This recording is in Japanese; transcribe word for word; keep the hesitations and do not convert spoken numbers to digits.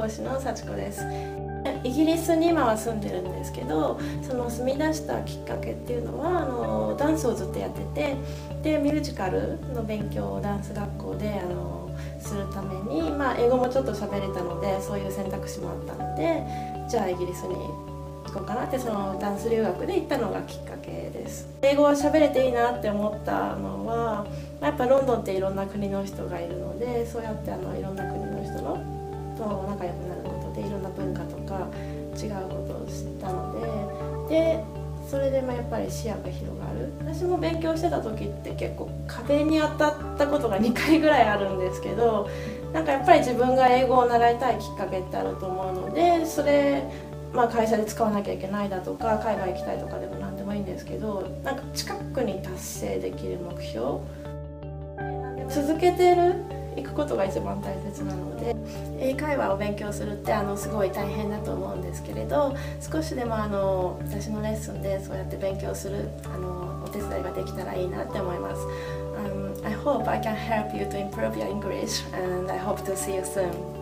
師の幸子です。イギリスに今は住んでるんですけど、その住み出したきっかけっていうのはあのダンスをずっとやってて、でミュージカルの勉強をダンス学校であのするために、まあ、英語もちょっと喋れたのでそういう選択肢もあったので、じゃあイギリスに行こうかなって、そのダンス留学で行ったのがきっかけです。英語は喋れていいなって思ったのは、やっぱロンドンっていろんな国の人がいるので、そうやってあのいろんな国の人のと仲良くなることでいろんな文化とか違うことを知ったので、でそれでまあやっぱり視野が広がる。私も勉強してた時って結構壁に当たったことがにかいぐらいあるんですけど、なんかやっぱり自分が英語を習いたいきっかけってあると思うので、それまあ会社で使わなきゃいけないだとか海外行きたいとかでも何でもいいんですけど、なんか近くに達成できる目標、続けてる行くことが一番大切なので、英会話を勉強するってあのすごい大変だと思うんですけれど、少しでもあの私のレッスンでそうやって勉強するあのお手伝いができたらいいなって思います。um, I hope I can help you to improve your English and I hope to see you soon.